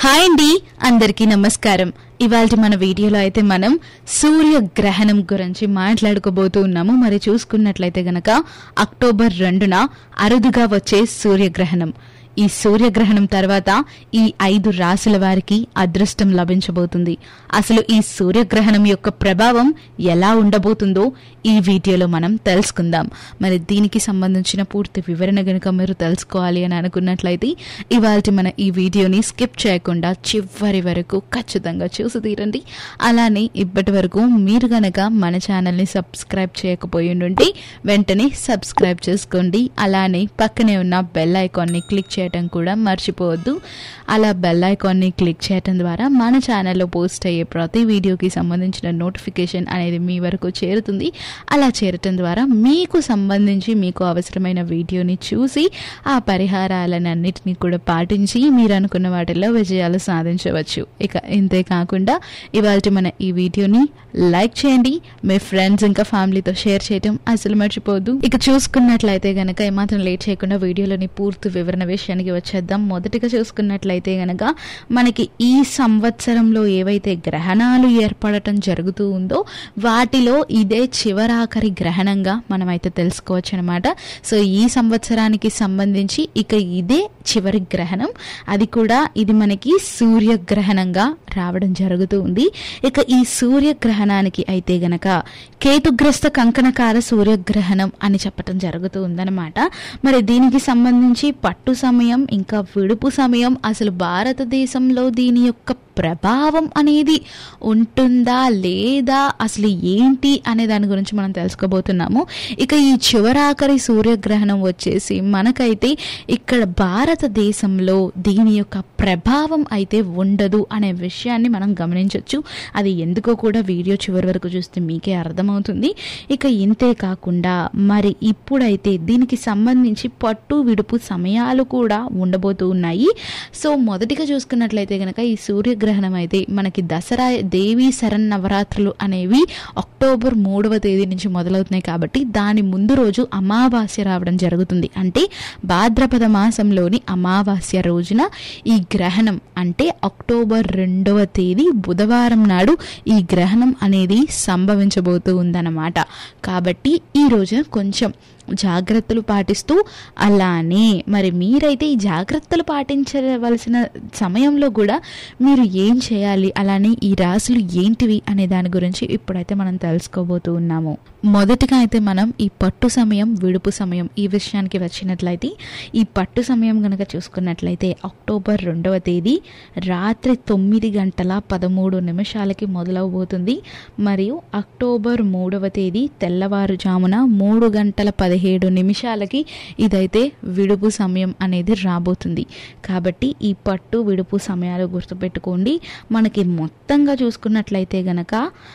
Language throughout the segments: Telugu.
హాయ్ అండి, అందరికీ నమస్కారం. ఇవాళ మన వీడియోలో అయితే మనం సూర్యగ్రహణం గురించి మాట్లాడుకోబోతూ ఉన్నాము. మరి చూసుకున్నట్లయితే గనక అక్టోబర్ 2న అరుదుగా వచ్చే సూర్యగ్రహణం. ఈ సూర్యగ్రహణం తర్వాత ఈ 5 రాశుల వారికి అదృష్టం లభించబోతుంది. అసలు ఈ సూర్యగ్రహణం యొక్క ప్రభావం ఎలా ఉండబోతుందో ఈ వీడియోలో మనం తెలుసుకుందాం. మరి దీనికి సంబంధించిన పూర్తి వివరణ గనుక మీరు తెలుసుకోవాలి అని అనుకున్నట్లయితే ఇవాళ మన ఈ వీడియోని స్కిప్ చేయకుండా చివరి వరకు ఖచ్చితంగా చూసి తీరండి. అలానే ఇప్పటి వరకు మీరు గనక మన ఛానల్ని సబ్స్క్రైబ్ చేయకపోయి ఉంటే వెంటనే సబ్స్క్రైబ్ చేసుకోండి. అలానే పక్కనే ఉన్న బెల్ ఐకాన్ని క్లిక్ చేయడం కూడా మర్చిపోవద్దు. అలా బెల్ ఐకాన్ని క్లిక్ చేయడం ద్వారా మన ఛానల్లో పోస్ట్ అయ్యే ప్రతి వీడియోకి సంబంధించిన నోటిఫికేషన్ అనేది మీ వరకు చేరుతుంది. అలా చేరటం ద్వారా మీకు సంబంధించి మీకు అవసరమైన వీడియోని చూసి ఆ పరిహారాలన్నింటినీ కూడా పాటించి మీరు అనుకున్న వాటిల్లో విజయాలు సాధించవచ్చు. ఇక ఇంతే కాకుండా ఇవాళ మన ఈ వీడియోని లైక్ చేయండి, మీ ఫ్రెండ్స్ ఇంకా ఫ్యామిలీతో షేర్ చేయడం అసలు మర్చిపోవద్దు. ఇక చూసుకున్నట్లయితే గనక ఏమాత్రం లేట్ చేయకుండా వీడియోలోని పూర్తి వివరణ విషయానికి వచ్చేద్దాం. మొదటిగా చూసుకున్నట్లయితే గనక మనకి ఈ సంవత్సరంలో ఏవైతే గ్రహణాలు ఏర్పడటం జరుగుతూ ఉందో వాటిలో ఇదే చివరాఖరి గ్రహణంగా మనమైతే తెలుసుకోవచ్చు అనమాట. సో ఈ సంవత్సరానికి సంబంధించి ఇక ఇదే చివరి గ్రహణం, అది కూడా ఇది మనకి సూర్యగ్రహణంగా రావడం జరుగుతూ ఉంది. ఇక ఈ సూర్యగ్రహణానికి అయితే గనక కేతుగ్రస్త కంకణకార సూర్యగ్రహణం అని చెప్పడం జరుగుతూ ఉందన్నమాట. మరి దీనికి సంబంధించి పట్టు సమయం ఇంకా విడుపు సమయం, అసలు భారతదేశంలో దీని యొక్క ప్రభావం అనేది ఉంటుందా లేదా, అసలు ఏంటి అనే దాని గురించి మనం తెలుసుకోబోతున్నాము. ఇక ఈ చివరాఖరి సూర్యగ్రహణం వచ్చేసి మనకైతే ఇక్కడ భారతదేశంలో దీని యొక్క ప్రభావం అయితే ఉండదు అనే విషయాన్ని మనం గమనించవచ్చు. అది ఎందుకో కూడా వీడియో చివరి వరకు చూస్తే మీకే అర్థమవుతుంది. ఇక ఇంతే కాకుండా మరి ఇప్పుడైతే దీనికి సంబంధించి పట్టు విడుపు సమయాలు కూడా ఉండబోతూ ఉన్నాయి. సో మొదటిగా చూసుకున్నట్లయితే కనుక ఈ సూర్యగ్రహణం అయితే మనకి దసరా దేవీ శరన్నవరాత్రులు అనేవి అక్టోబర్ 3వ తేదీ నుంచి మొదలవుతున్నాయి. కాబట్టి దాని ముందు రోజు అమావాస్య రావడం జరుగుతుంది. అంటే భాద్రపద మాసంలోని అమావాస్య రోజున ఈ గ్రహణం అంటే అక్టోబర్ 2వ తేదీ బుధవారం నాడు ఈ గ్రహణం అనేది సంభవించబోతూ ఉందన్నమాట. కాబట్టి ఈ రోజున కొంచెం జాగ్రత్తలు పాటిస్తూ, అలానే మరి మీరైతే ఈ జాగ్రత్తలు పాటించవలసిన సమయంలో కూడా మీరు ఏం చేయాలి, అలానే ఈ రాశులు ఏంటివి అనే దాని గురించి ఇప్పుడైతే మనం తెలుసుకోబోతూ ఉన్నాము. మొదటిగా అయితే మనం ఈ పట్టు సమయం విడుపు సమయం ఈ విషయానికి వచ్చినట్లయితే ఈ పట్టు సమయం కనుక చూసుకున్నట్లయితే అక్టోబర్ 2వ తేదీ రాత్రి 9:13 మొదలవబోతుంది. మరియు అక్టోబర్ 3వ తేదీ తెల్లవారుజామున 3:17 ఇదైతే విడుపు సమయం అనేది రాబోతుంది. కాబట్టి ఈ పట్టు విడుపు సమయాలు గుర్తుపెట్టుకోండి. మనకి మొత్తంగా చూసుకున్నట్లయితే గనక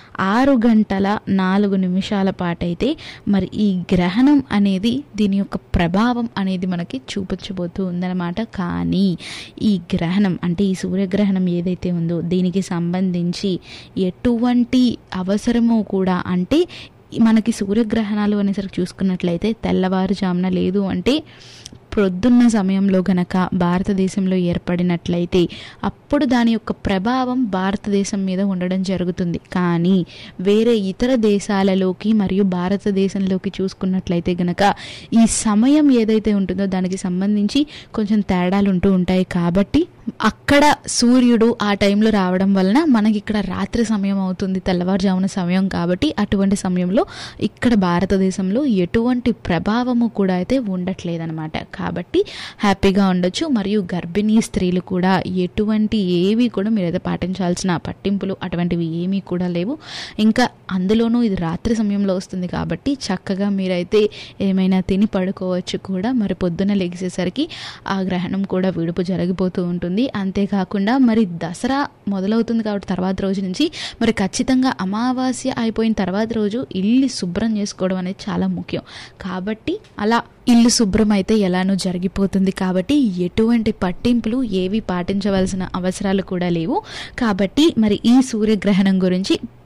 6:04 పాటైతే మరి ఈ గ్రహణం అనేది దీని యొక్క ప్రభావం అనేది మనకి చూపించబోతూ ఉందన్నమాట. కానీ ఈ గ్రహణం అంటే ఈ సూర్యగ్రహణం ఏదైతే ఉందో దీనికి సంబంధించి ఎటువంటి అవసరమో కూడా, అంటే మనకి సూర్యగ్రహణాలు అనేసరికి చూసుకున్నట్లయితే తెల్లవారుజామున లేదు అంటే ప్రొద్దున్న సమయంలో గనక భారతదేశంలో ఏర్పడినట్లయితే అప్పుడు దాని యొక్క ప్రభావం భారతదేశం మీద ఉండడం జరుగుతుంది. కానీ వేరే ఇతర దేశాలలోకి మరియు భారతదేశంలోకి చూసుకున్నట్లయితే గనక ఈ సమయం ఏదైతే ఉంటుందో దానికి సంబంధించి కొంచెం తేడాలు ఉంటూ ఉంటాయి. కాబట్టి అక్కడ సూర్యుడు ఆ టైంలో రావడం వలన మనకి ఇక్కడ రాత్రి సమయం అవుతుంది, తెల్లవారుజామున సమయం. కాబట్టి అటువంటి సమయంలో ఇక్కడ భారతదేశంలో ఎటువంటి ప్రభావము కూడా అయితే ఉండట్లేదన్నమాట. కాబట్టి హ్యాపీగా ఉండొచ్చు. మరియు గర్భిణీ స్త్రీలు కూడా ఎటువంటి ఏవి కూడా మీరైతే పాటించాల్సిన పట్టింపులు అటువంటివి ఏమీ కూడా లేవు. ఇంకా అందులోనూ ఇది రాత్రి సమయంలో వస్తుంది కాబట్టి చక్కగా మీరైతే ఏమైనా తిని పడుకోవచ్చు కూడా. మరి పొద్దున్న లెగిసేసరికి ఆ గ్రహణం కూడా విడుపు జరిగిపోతూ ఉంటుంది. అంతేకాకుండా మరి దసరా మొదలవుతుంది కాబట్టి తర్వాత రోజు నుంచి మరి ఖచ్చితంగా అమావాస్య అయిపోయిన తర్వాత రోజు ఇల్లు శుభ్రం చేసుకోవడం అనేది చాలా ముఖ్యం. కాబట్టి అలా ఇల్లు శుభ్రం అయితే ఎలానో జరిగిపోతుంది. కాబట్టి ఎటువంటి పట్టింపులు ఏవి పాటించవలసిన అవసరాలు కూడా లేవు. కాబట్టి మరి ఈ సూర్యగ్రహణం గురించి పెద్ద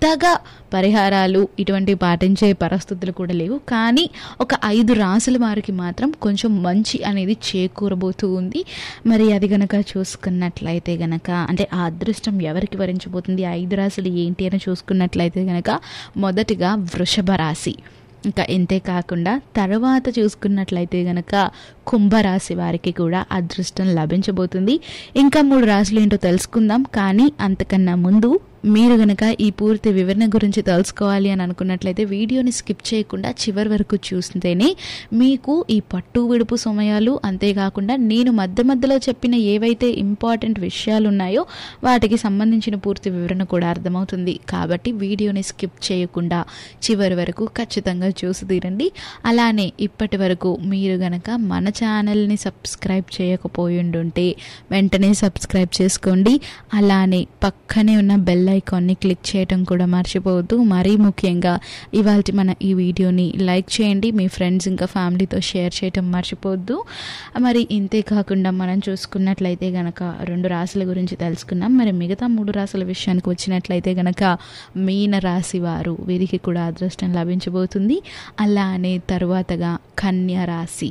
పెద్దగా పరిహారాలు ఇటువంటివి పాటించే పరిస్థితులు కూడా లేవు. కానీ ఒక 5 రాసుల వారికి మాత్రం కొంచెం మంచి అనేది చేకూరబోతూ ఉంది. మరి అది గనక చూసుకున్నట్లయితే గనక అంటే ఆ అదృష్టం ఎవరికి వరించబోతుంది, 5 రాశులు ఏంటి అని చూసుకున్నట్లయితే గనక మొదటిగా వృషభ రాశి. ఇంకా ఇంతే కాకుండా తర్వాత చూసుకున్నట్లయితే గనక కుంభరాశి వారికి కూడా అదృష్టం లభించబోతుంది. ఇంకా 3 రాశులు ఏంటో తెలుసుకుందాం. కానీ అంతకన్నా ముందు మీరు గనక ఈ పూర్తి వివరణ గురించి తెలుసుకోవాలి అని అనుకున్నట్లయితే వీడియోని స్కిప్ చేయకుండా చివరి వరకు చూస్తేనే మీకు ఈ పట్టు విడుపు సమయాలు, అంతేకాకుండా నేను మధ్య మధ్యలో చెప్పిన ఏవైతే ఇంపార్టెంట్ విషయాలు ఉన్నాయో వాటికి సంబంధించిన పూర్తి వివరణ కూడా అర్థమవుతుంది. కాబట్టి వీడియోని స్కిప్ చేయకుండా చివరి వరకు ఖచ్చితంగా చూసి తీరండి. అలానే ఇప్పటి వరకు మీరు గనక మన ఛానల్ని సబ్స్క్రైబ్ చేయకపోయి ఉంటే వెంటనే సబ్స్క్రైబ్ చేసుకోండి. అలానే పక్కనే ఉన్న బెల్ ఐకాన్ని క్లిక్ చేయడం కూడా మర్చిపోవద్దు. మరీ ముఖ్యంగా ఇవాళ మన ఈ వీడియోని లైక్ చేయండి, మీ ఫ్రెండ్స్ ఇంకా ఫ్యామిలీతో షేర్ చేయడం మర్చిపోవద్దు. మరి ఇంతే కాకుండా మనం చూసుకున్నట్లయితే గనక 2 రాశుల గురించి తెలుసుకున్నాం. మరి మిగతా 3 రాశుల విషయానికి వచ్చినట్లయితే గనక మీన రాశి వారు, వీరికి కూడా అదృష్టం లభించబోతుంది. అలానే తరువాతగా కన్యా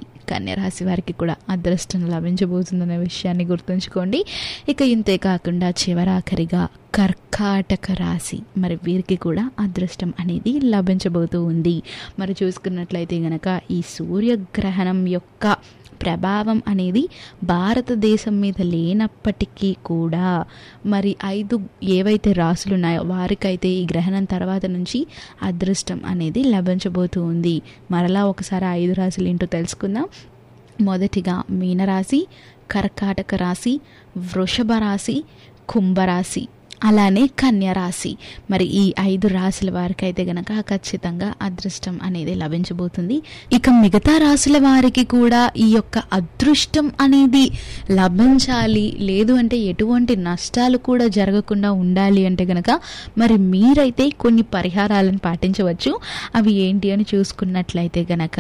రాశి వారికి కూడా అదృష్టం లభించబోతుందనే విషయాన్ని గుర్తుంచుకోండి. ఇక ఇంతే కాకుండా చివరాఖరిగా కర్కాటక రాశి, మరి వీరికి కూడా అదృష్టం అనేది లభించబోతూ ఉంది. మరి చూసుకున్నట్లయితే గనక ఈ సూర్యగ్రహణం యొక్క ప్రభావం అనేది భారతదేశం మీద లేనప్పటికీ కూడా మరి 5 ఏవైతే రాసులు ఉన్నాయో వారికైతే ఈ గ్రహణం తర్వాత నుంచి అదృష్టం అనేది లభించబోతూ ఉంది. మరలా ఒకసారి 5 రాశులు ఏంటో తెలుసుకుందాం. మొదటిగా మీనరాశి, కర్కాటక రాశి, వృషభ రాశి, కుంభరాశి, అలానే కన్యా రాశి. మరి ఈ 5 రాశుల వారికి అయితే గనక ఖచ్చితంగా అదృష్టం అనేది లభించబోతుంది. ఇక మిగతా రాశుల వారికి కూడా ఈ యొక్క అదృష్టం అనేది లభించాలి, లేదు అంటే ఎటువంటి నష్టాలు కూడా జరగకుండా ఉండాలి అంటే గనక మరి మీరైతే కొన్ని పరిహారాలను పాటించవచ్చు. అవి ఏంటి అని చూసుకున్నట్లయితే గనక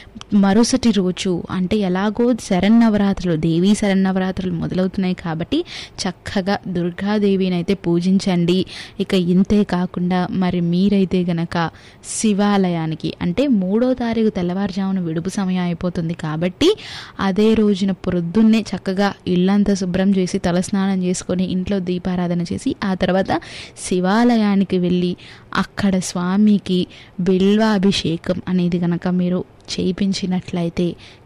మరుసటి రోజు అంటే ఎలాగో శరన్నవరాత్రులు, దేవీ శరన్నవరాత్రులు మొదలవుతున్నాయి కాబట్టి చక్కగా దుర్గాదేవిని అయితే పూజించండి. ఇక ఇంతే కాకుండా మరి మీరైతే గనక శివాలయానికి అంటే 3వ తారీఖు తెల్లవారుజామున విడుపు సమయం అయిపోతుంది కాబట్టి అదే రోజున పొద్దున్నే చక్కగా ఇల్లంతా శుభ్రం చేసి తలస్నానం చేసుకొని ఇంట్లో దీపారాధన చేసి ఆ తర్వాత శివాలయానికి వెళ్ళి అక్కడ స్వామికి బిల్వాభిషేకం అనేది గనక మీరు చేయించినట్లయితే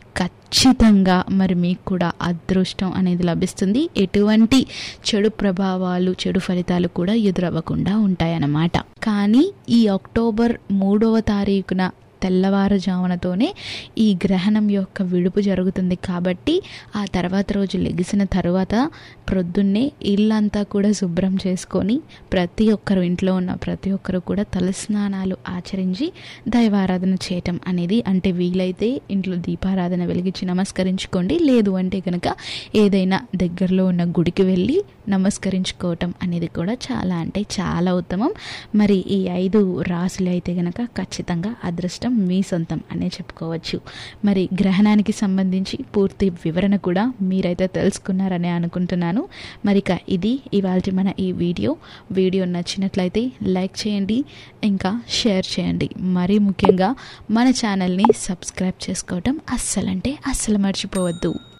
ఖచ్చితంగా మరి మీకు కూడా అదృష్టం అనేది లభిస్తుంది. ఎటువంటి చెడు ప్రభావాలు, చెడు ఫలితాలు కూడా ఎదురవ్వకుండా ఉంటాయన్నమాట. కానీ ఈ అక్టోబర్ 3వ తారీఖున తెల్లవారుజామునతోనే ఈ గ్రహణం యొక్క విడుపు జరుగుతుంది కాబట్టి ఆ తర్వాత రోజు లెగిసిన తర్వాత ప్రొద్దున్నే ఇల్లంతా కూడా శుభ్రం చేసుకొని ప్రతి ఒక్కరు, ఇంట్లో ఉన్న ప్రతి ఒక్కరు కూడా తలస్నానాలు ఆచరించి దైవారాధన చేయటం అనేది, అంటే వీలైతే ఇంట్లో దీపారాధన వెలిగించి నమస్కరించుకోండి, లేదు అంటే కనుక ఏదైనా దగ్గరలో ఉన్న గుడికి వెళ్ళి నమస్కరించుకోవటం అనేది కూడా చాలా అంటే చాలా ఉత్తమం. మరి ఈ 5 రాశులు అయితే గనక ఖచ్చితంగా అదృష్టం మీ సొంతం అనే చెప్పుకోవచ్చు. మరి గ్రహణానికి సంబంధించి పూర్తి వివరణ కూడా మీరైతే తెలుసుకున్నారని అనుకుంటున్నాను. మరిక ఇది ఇవాల్టి మన ఈ వీడియో నచ్చినట్లయితే లైక్ చేయండి, ఇంకా షేర్ చేయండి. మరీ ముఖ్యంగా మన ఛానల్ని సబ్స్క్రైబ్ చేసుకోవటం అస్సలు మర్చిపోవద్దు.